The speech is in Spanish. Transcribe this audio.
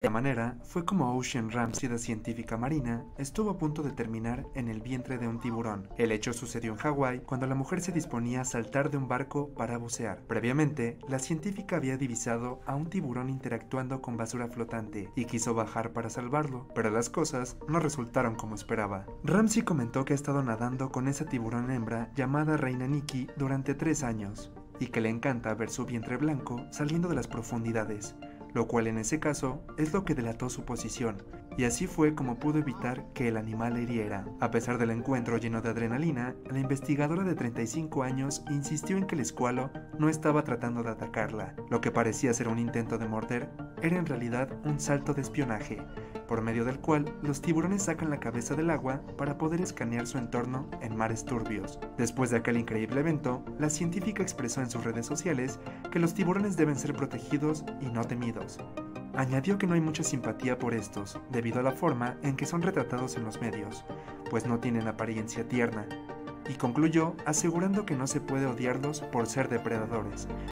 De manera fue como Ocean Ramsey, la científica marina, estuvo a punto de terminar en el vientre de un tiburón. El hecho sucedió en Hawái cuando la mujer se disponía a saltar de un barco para bucear. Previamente, la científica había divisado a un tiburón interactuando con basura flotante y quiso bajar para salvarlo, pero las cosas no resultaron como esperaba. Ramsey comentó que ha estado nadando con esa tiburón hembra llamada Reina Nikki durante 3 años y que le encanta ver su vientre blanco saliendo de las profundidades, lo cual en ese caso es lo que delató su posición, y así fue como pudo evitar que el animal la hiriera. A pesar del encuentro lleno de adrenalina, la investigadora de 35 años insistió en que el escualo no estaba tratando de atacarla. Lo que parecía ser un intento de morder era en realidad un salto de espionaje, por medio del cual los tiburones sacan la cabeza del agua para poder escanear su entorno en mares turbios. Después de aquel increíble evento, la científica expresó en sus redes sociales que los tiburones deben ser protegidos y no temidos. Añadió que no hay mucha simpatía por estos, debido a la forma en que son retratados en los medios, pues no tienen apariencia tierna, y concluyó asegurando que no se puede odiarlos por ser depredadores,